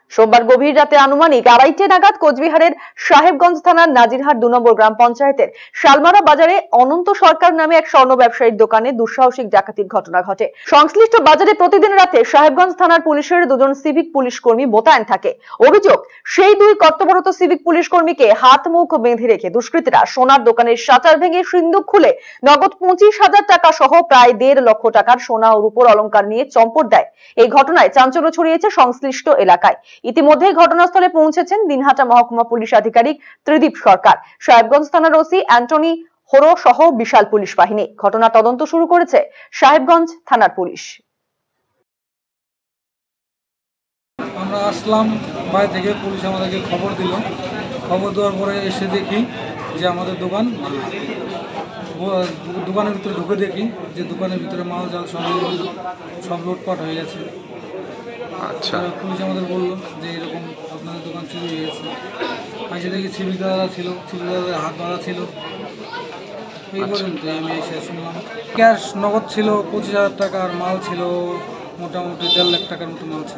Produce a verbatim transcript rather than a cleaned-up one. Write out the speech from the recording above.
সোমবার গভীর রাতে আনুমানিক আড়াইটে নাগাদ কোচবিহারের সাহেবগঞ্জ থানার নাজিরহাট দু নম্বর গ্রাম পঞ্চায়েতের শালমারা বাজারে অনন্ত সরকার নামে এক স্বর্ণ ব্যবসায়ীর দোকানে দুঃসাহসিক ডাকাতির ঘটনা ঘটে। সংশ্লিষ্ট বাজারে প্রতিদিন রাতে সাহেবগঞ্জ থানার পুলিশের দুজন সিভিক পুলিশ কর্মী মোতায়েন থাকে। অভিযোগ, সেই দুই কর্তব্যরত সিভিক পুলিশ কর্মীকে হাত মুখ বেঁধে রেখে দুষ্কৃতীরা সোনার দোকানের শাটার ভেঙে সিন্দুক খুলে নগদ পঁচিশ হাজার টাকা সহ প্রায় দেড় লক্ষ টাকার সোনা ও রূপোর অলংকার নিয়ে চম্পট দেয়। এই ঘটনায় চাঞ্চল্য ছড়িয়েছে সংশ্লিষ্ট এলাকায়। ইতিমধ্যে ঘটনাস্থলে পৌঁছেছেন দিনহাটা মহকুমা পুলিশ আধিকারিক ত্রিদীপ সরকার, সাহেবগঞ্জ থানার ওসি অ্যান্টনি হোরো সহ বিশাল পুলিশ বাহিনী। ঘটনা তদন্ত শুরু করেছে সাহেবগঞ্জ থানার পুলিশ। আমরা আসলাম বাইরে থেকে, পুলিশ আমাদেরকে খবর দিল। খবর দেওয়ার পরে এসে দেখি যে আমাদের দোকান দোকানের ভিতরে ঢুকে দেখি যে দোকানের ভিতরে মাল জাল সব সব লুটপাট হয়ে গেছে। আচ্ছা, পুলিশ আমাদের বললো যে এরকম আপনাদের দোকান চুরি হয়ে গেছে। এসে দেখি সিভিক দাদা ছিল, সিভিক দাদাদের হাত বাঁধা ছিল। এই পর্যন্ত আমি এসে শুনলাম। ক্যাশ নগদ ছিল পঁচিশ হাজার টাকা, আর মাল ছিল মোটামুটি দেড় লাখ টাকার মতো মাল ছিল।